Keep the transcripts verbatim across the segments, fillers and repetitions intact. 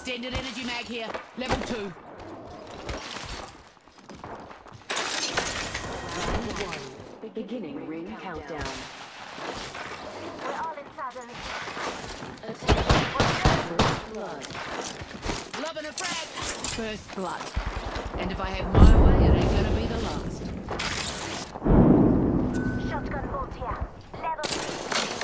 Extended energy mag here. Level two. Round one. Beginning ring countdown. We're all inside of it. Attention. First blood. Loving a frag. First blood. And if I have my way, it ain't gonna be the last. Shotgun bolt here. Level three.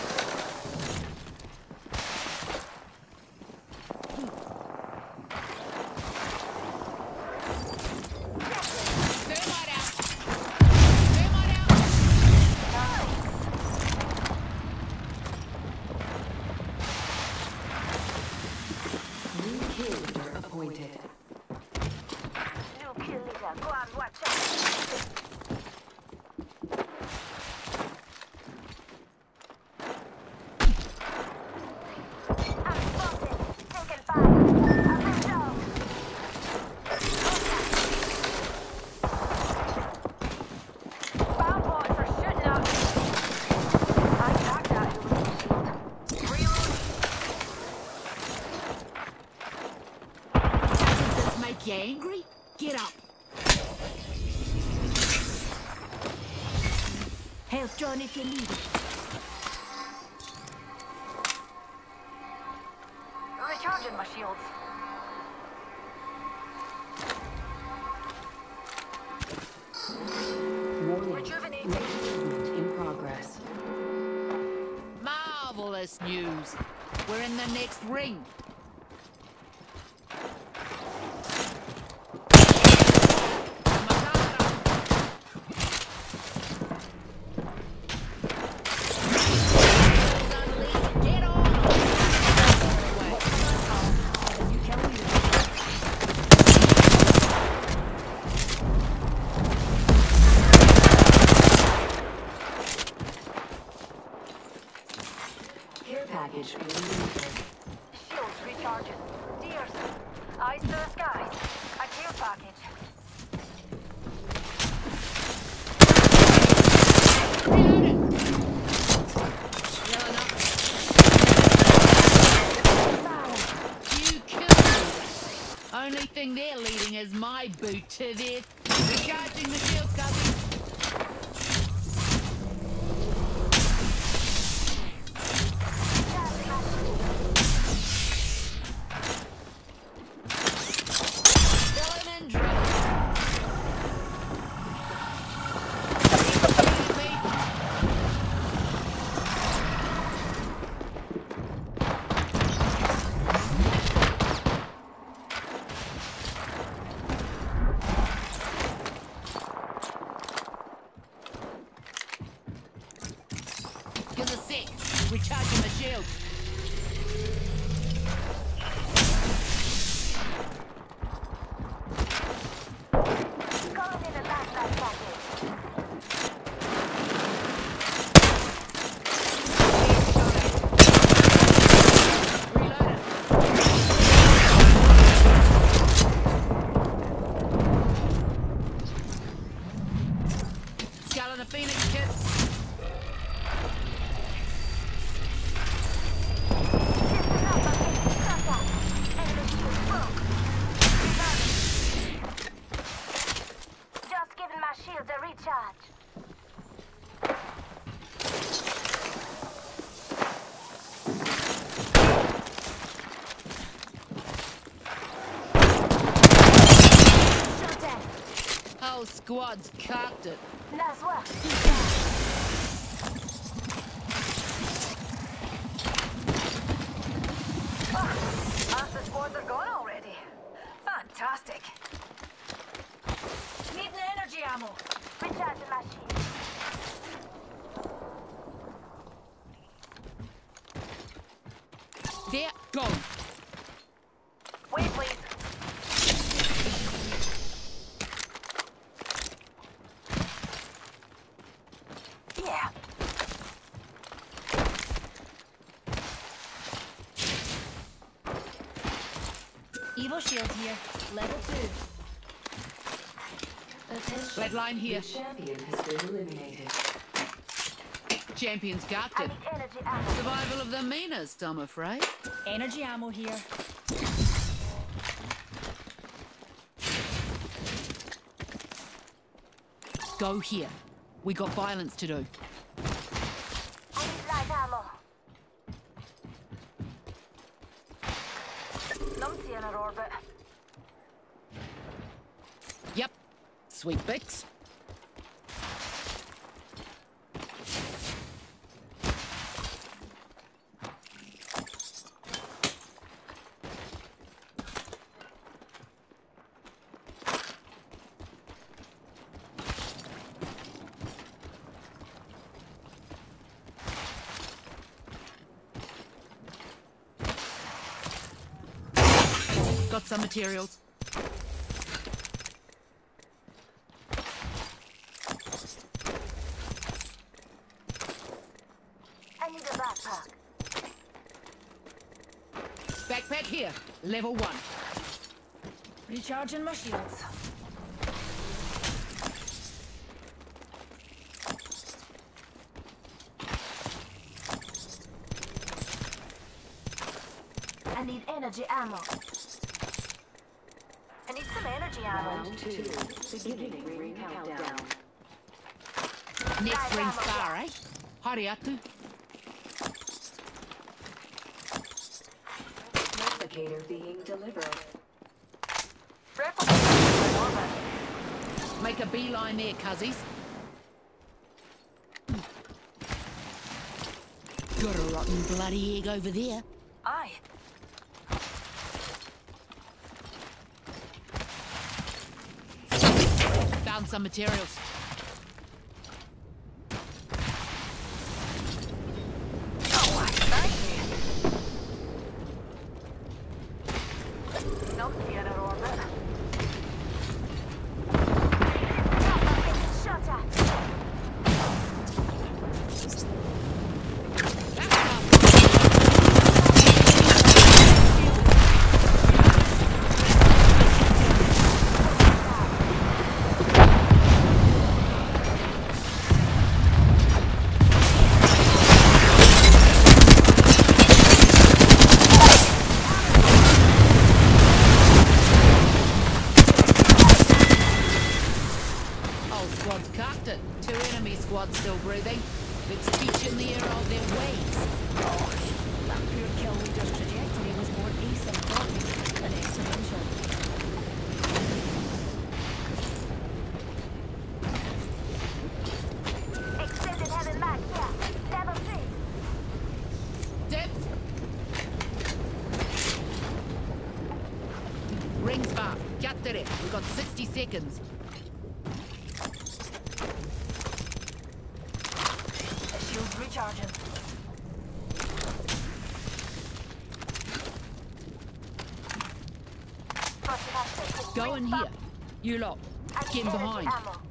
Thermite out. Thermite out. New kill leader appointed. New kill leader. Go on, watch out. I'm spotted. Taking fire. I'm in dog. Bound boys are shooting up. I got that illusion shield. Reload. Does this make you angry? Get up. Health drone if you need it. Recharging my shields. Warning. Rejuvenating. Movement in progress. Marvelous news. We're in the next ring. Get on! Care package released. Shields recharging. Deers. Eyes to the skies. A care package. Reloaded. Yelling up. You killed me. Only thing they're leading is my boot to their... Recharging the shields, Guzzy. Drilling and drilling. Give us a sec. Recharging the shield. Calling in a last night package. Reloaded. Skull and a phoenix kit. Listen up, I'm getting contact. Enemy shield broke. Reloading. Just giving my shields a recharge. Shot down. Whole squad's cocked it. Nice work. Oh, half the squads are gone already. Fantastic. Needing energy ammo. Recharging my shield. There, go. Wait, please. Yeah. Evo shield here. Level two. Attention. Red line here. The champion has been eliminated. Champions got I it. need energy ammo. Survival of the meanest, I'm afraid. Energy ammo here. Go here. We got violence to do. I need light ammo. Numpty in our orbit. Yep. Sweet Bix. Got some materials. I need a backpack. Backpack here. Level one. Recharging my shields. I need energy ammo. I need some energy ammo. Round two. Beginning ring countdown. Next ring's far, eh? Hariatu. Replicator being delivered. Replicator in orbit. Make a beeline there, cuzzies. Got a rotten bloody egg over there. Aye. Found some materials. Oh, I thank you. Numpty in our orbit. Shut up. Squad's cocked it. Two enemy squads still breathing. Let's teach in the air of their ways. Oh, that pure kill leader's trajectory was more asymptotic than exponential. Extended heaven mag, yeah. Level three. Depth. Rings far. Chiattere. We've got sixty seconds. Shields recharging. Go in here. You lot. Get in behind.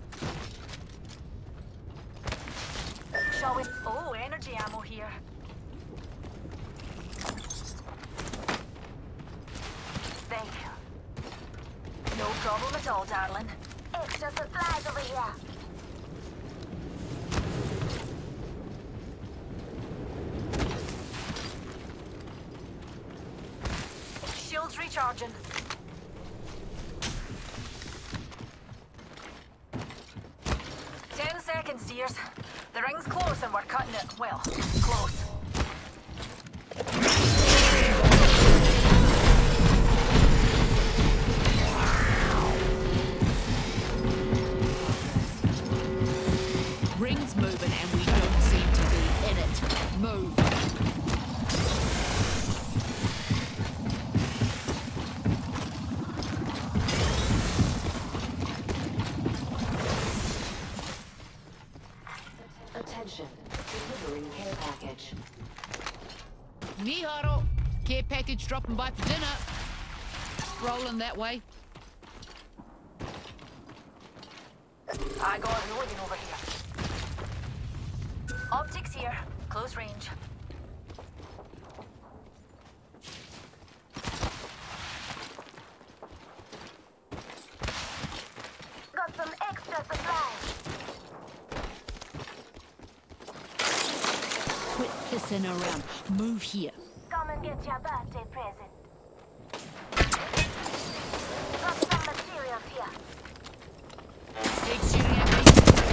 Shall we? Oh, energy ammo here. Thank you. No problem at all, darling. Extra supplies over here. Shields recharging. Ten seconds, dears. The ring's close and we're cutting it. Well, close. Ring's moving and we don't seem to be in it. Move. Attention. Delivering care package. Miharo. Care package dropping by for dinner. Rolling that way. I got a loading over here. Optics here. Close range. Got some extra supplies. Quit pissing around. Move here. Come and get your birthday present. Got some materials here. Egg shooting at me.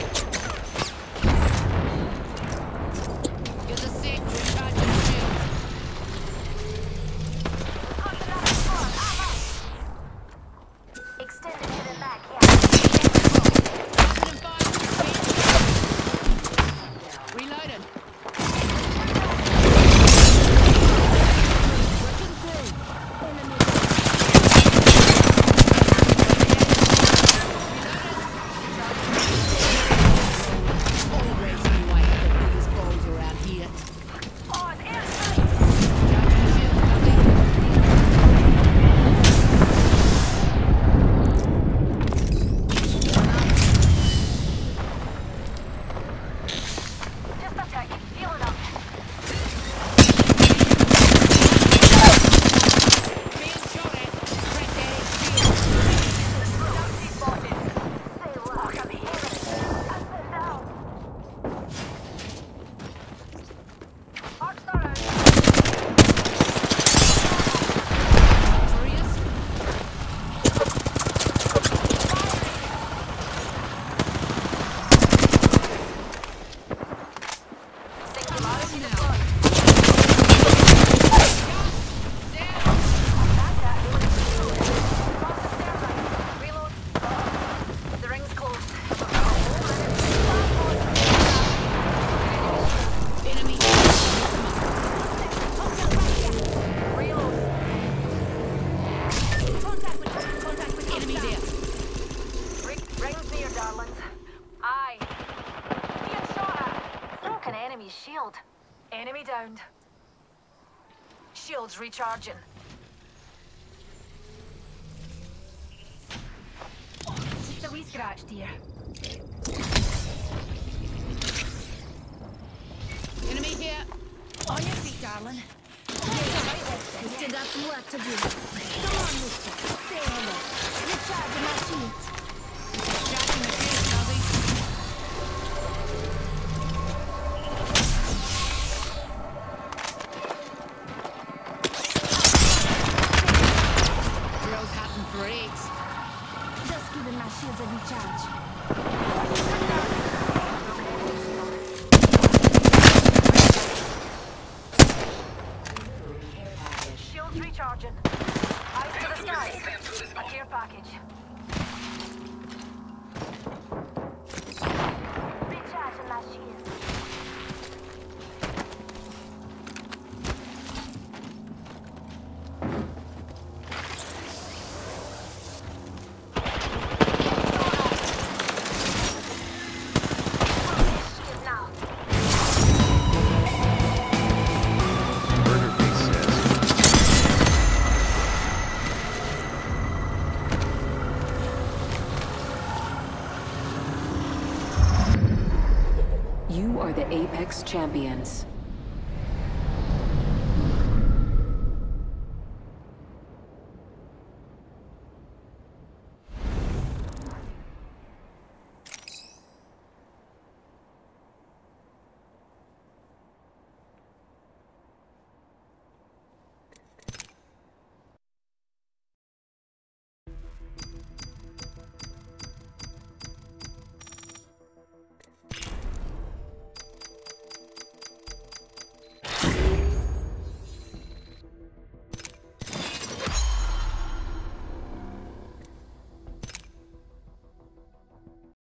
Enemy downed. Shields recharging. Just a wee scratch, dear. Enemy here. On your feet, darling. We still got some work to do. Come on, mister. Stay on it. Recharging my shields. Charging the shield, Cubby. Girls happen for eggs. Just giving my shields a recharge. Shields recharging. Eyes to the skies. A care package. Recharging my shield. Shield now. Murder Face says. You are the Apex Champions.